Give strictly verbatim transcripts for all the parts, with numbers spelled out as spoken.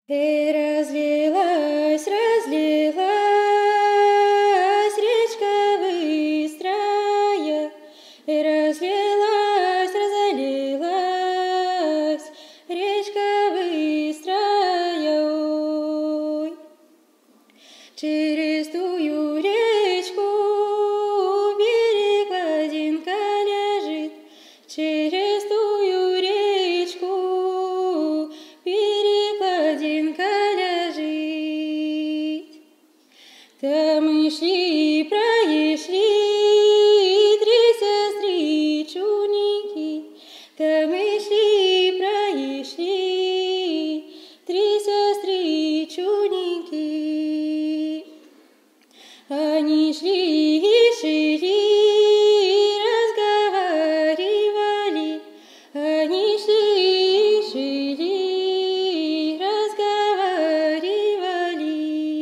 И разлилась, разлилась речка быстрая, и разлилась, разлилась речка быстрая. Ой. Через тую речку берег Ладинка лежит, через тую речку берег Ладинка лежит. Там мы шли, проешли три сестричуники, там мы шли, проешли три сестричуники. Они шли и шли, разговаривали, они шли и шли, разговаривали.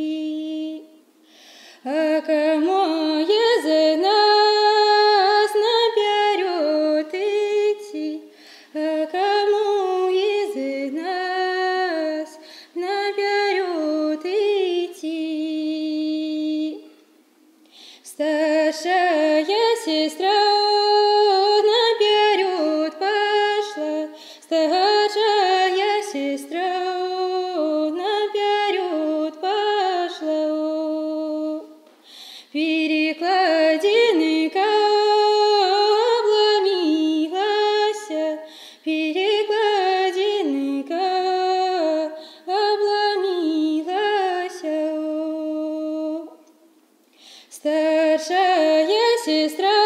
А кому из нас наперед идти, а кому из нас наперед идти? Старшая сестра наперед пошла, старшая сестра наперед пошла. Перекладинка обломилась, перекладинка обломилась. Старшая сестра